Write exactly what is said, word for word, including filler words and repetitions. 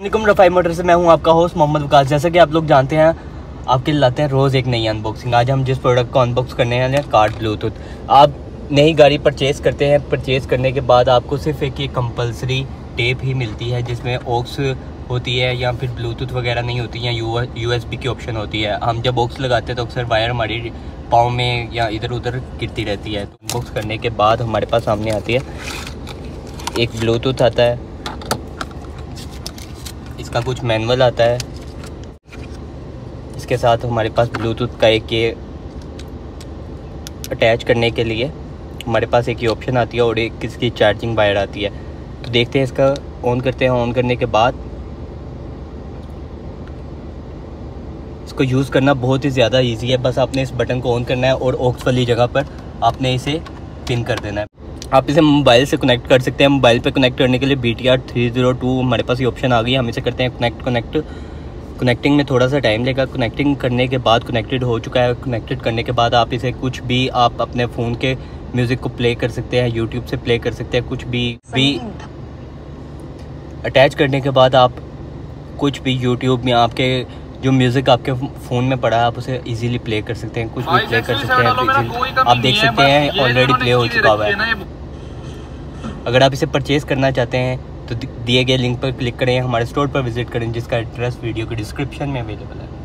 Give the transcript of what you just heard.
वालेकुम रफ़ाई मोटर से मैं हूं आपका होस्ट मोहम्मद वकास। जैसा कि आप लोग जानते हैं आपके लाते हैं रोज़ एक नई अनबॉक्सिंग। आज हम जिस प्रोडक्ट को अनबॉक्स करने हैं कार्ड ब्लूटूथ। आप नई गाड़ी परचेज़ करते हैं, परचेज़ करने के बाद आपको सिर्फ एक कंपलसरी टेप ही मिलती है जिसमें ऑक्स होती है या फिर ब्लूटूथ वगैरह नहीं होती है, यू यू एस बी की ऑप्शन होती है। हम जब ऑक्स लगाते हैं तो अक्सर वायर हमारी पाँव में या इधर उधर गिरती रहती है। तो अनबॉक्स करने के बाद हमारे पास सामने आती है एक ब्लूटूथ आता है, इसका कुछ मैनुअल आता है, इसके साथ हमारे पास ब्लूटूथ का एक ये अटैच करने के लिए हमारे पास एक ये ऑप्शन आती है और एक इसकी चार्जिंग वायर आती है। तो देखते हैं, इसका ऑन करते हैं। ऑन करने के बाद इसको यूज़ करना बहुत ही ज़्यादा इजी है। बस आपने इस बटन को ऑन करना है और ऑक्स वाली जगह पर आपने इसे पिन कर देना है। आप इसे मोबाइल से कनेक्ट कर सकते हैं। मोबाइल पे कनेक्ट करने के लिए B T R three zero two हमारे पास ये ऑप्शन आ गई है। हम इसे करते हैं कनेक्ट। कनेक्ट कनेक्टिंग में थोड़ा सा टाइम लेगा। कनेक्टिंग करने के बाद कनेक्टेड हो चुका है। कनेक्टेड करने के बाद आप इसे कुछ भी आप अपने फ़ोन के म्यूज़िक को प्ले कर सकते हैं, यूट्यूब से प्ले कर सकते हैं, कुछ भी भी अटैच करने के बाद आप कुछ भी यूट्यूब में आपके जो म्यूज़िक आपके फ़ोन में पड़ा है आप उसे इजीली प्ले कर सकते हैं, कुछ भी प्ले कर सकते हैं। आप देख सकते हैं ऑलरेडी प्ले हो चुका हुआ है। अगर आप इसे परचेज़ करना चाहते हैं तो दिए गए लिंक पर क्लिक करें, हमारे स्टोर पर विजिट करें जिसका एड्रेस वीडियो के डिस्क्रिप्शन में अवेलेबल है।